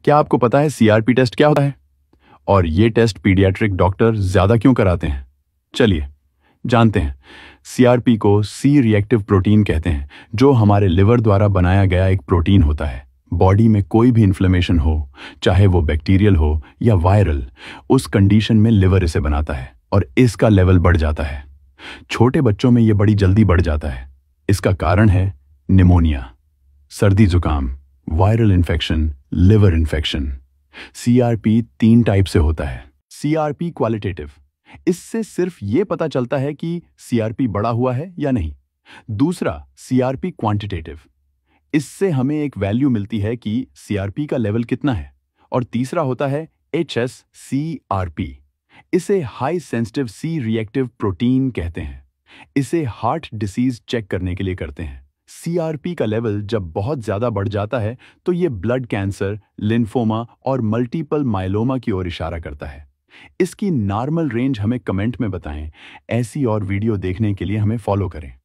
क्या आपको पता है सीआरपी टेस्ट क्या होता है और ये टेस्ट पीडियाट्रिक डॉक्टर ज्यादा क्यों कराते हैं? चलिए जानते हैं। सीआरपी को सी रिएक्टिव प्रोटीन कहते हैं, जो हमारे लिवर द्वारा बनाया गया एक प्रोटीन होता है। बॉडी में कोई भी इन्फ्लेमेशन हो, चाहे वो बैक्टीरियल हो या वायरल, उस कंडीशन में लिवर इसे बनाता है और इसका लेवल बढ़ जाता है। छोटे बच्चों में ये बड़ी जल्दी बढ़ जाता है। इसका कारण है निमोनिया, सर्दी जुकाम, viral infection, liver infection. CRP 3 type से होता है। सीआरपी क्वालिटेटिव, इससे सिर्फ ये पता चलता है कि सीआरपी बढ़ा हुआ है या नहीं। दूसरा सीआरपी क्वांटिटेटिव, इससे हमें एक वैल्यू मिलती है कि सीआरपी का लेवल कितना है। और तीसरा होता है HSCRP, इसे high sensitive C reactive protein कहते हैं। इसे हार्ट डिसीज चेक करने के लिए करते हैं। सीआरपी का लेवल जब बहुत ज्यादा बढ़ जाता है तो ये ब्लड कैंसर, लिम्फोमा और मल्टीपल माइलोमा की ओर इशारा करता है। इसकी नॉर्मल रेंज हमें कमेंट में बताएं। ऐसी और वीडियो देखने के लिए हमें फॉलो करें।